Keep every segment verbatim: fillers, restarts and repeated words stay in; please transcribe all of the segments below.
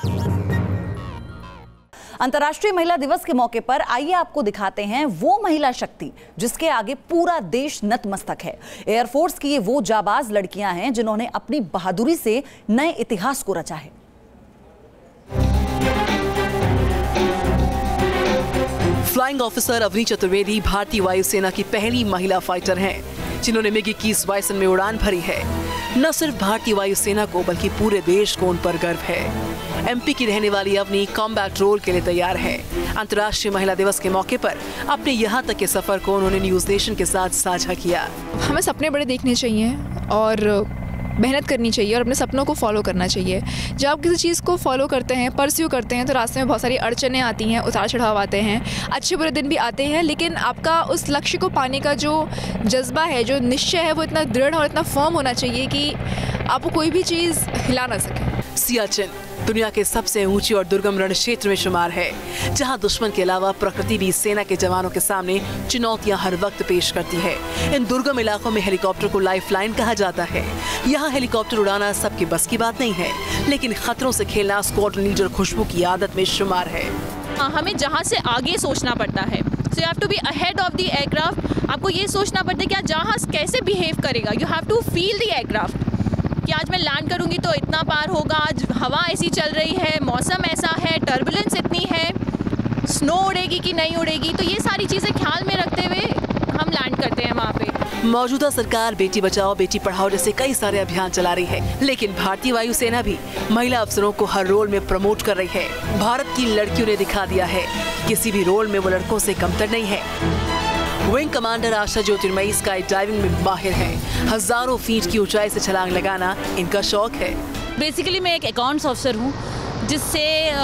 अंतर्राष्ट्रीय महिला दिवस के मौके पर आइए आपको दिखाते हैं वो महिला शक्ति जिसके आगे पूरा देश नतमस्तक है। एयरफोर्स की ये वो जाबाज लड़कियां हैं जिन्होंने अपनी बहादुरी से नए इतिहास को रचा है। फ्लाइंग ऑफिसर अवनी चतुर्वेदी भारतीय वायुसेना की पहली महिला फाइटर हैं, जिन्होंने मिग इक्कीस बाइसन में उड़ान भरी है। न सिर्फ भारतीय वायुसेना को बल्कि पूरे देश को उन पर गर्व है। एमपी की रहने वाली अवनी कॉम्बैट रोल के लिए तैयार है। अंतर्राष्ट्रीय महिला दिवस के मौके पर अपने यहाँ तक के सफर को उन्होंने न्यूज नेशन के साथ साझा किया। हमें सपने बड़े देखने चाहिए और मेहनत करनी चाहिए और अपने सपनों को फॉलो करना चाहिए। जब आप किसी चीज़ को फॉलो करते हैं, परस्यू करते हैं, तो रास्ते में बहुत सारी अड़चनें आती हैं, उतार चढ़ाव आते हैं, अच्छे बुरे दिन भी आते हैं, लेकिन आपका उस लक्ष्य को पाने का जो जज्बा है, जो निश्चय है, वो इतना दृढ़ और इतना फर्म होना चाहिए कि आपको कोई भी चीज़ हिला ना सके। सियाचिन दुनिया के सबसे ऊंची और दुर्गम रण क्षेत्र में शुमार है, जहां दुश्मन के अलावा प्रकृति भी सेना के जवानों के सामने चुनौतियां हर वक्त पेश करती है। इन दुर्गम इलाकों में हेलीकॉप्टर को लाइफलाइन कहा जाता है। यहाँ हेलीकॉप्टर उड़ाना सबकी बस की बात नहीं है, लेकिन खतरों से खेलना स्क्वाड्रन लीडर खुशबू की आदत में शुमार है। हमें जहाँ से आगे सोचना पड़ता है, so you have to be ahead of the aircraft. आपको ये सोचना पड़ता है कि आज जहाज कैसे बिहेव करेगा। You have to feel the aircraft कि आज मैं लैंड करूंगी तो इतना पार होगा, आज हवा ऐसी चल रही है, मौसम ऐसा है, टर्बुलेंस इतनी है, स्नो उड़ेगी कि नहीं उड़ेगी। तो ये सारी चीज़ें ख्याल में रखते हुए हम लैंड करते हैं वहाँ पे। मौजूदा सरकार बेटी बचाओ बेटी पढ़ाओ जैसे कई सारे अभियान चला रही है, लेकिन भारतीय वायुसेना भी महिला अफसरों को हर रोल में प्रमोट कर रही है। भारत की लड़कियों ने दिखा दिया है कि किसी भी रोल में वो लड़कों से कमतर नहीं है। Wing commander Asha Jyotirmayi skydiving में माहिर है। हजारों फीट की ऊंचाई से छलांग लगाना इनका शौक है। बेसिकली मैं एक अकाउंट्स ऑफिसर हूँ, जिससे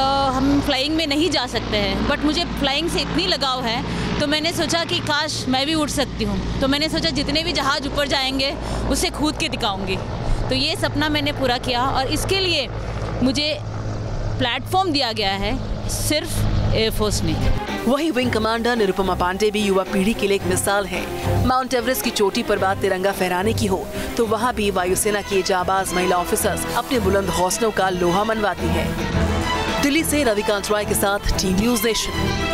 हम फ्लाइंग में नहीं जा सकते हैं, बट मुझे फ्लाइंग से इतनी लगाव है, तो मैंने सोचा कि काश मैं भी उड़ सकती हूँ। तो मैंने सोचा जितने भी जहाज ऊपर जाएंगे उसे कूद के दिखाऊंगी। तो ये सपना मैंने पूरा किया और इसके लिए मुझे प्लेटफॉर्म दिया गया है सिर्फ एयरफोर्स ने। वही विंग कमांडर निरुपमा पांडे भी युवा पीढ़ी के लिए एक मिसाल है। माउंट एवरेस्ट की चोटी पर बात तिरंगा फहराने की हो तो वहाँ भी वायुसेना की जाबाज महिला ऑफिसर्स अपने बुलंद हौसलों का लोहा मनवाती है। दिल्ली से रविकांत रॉय के साथ टीम न्यूज नेशन।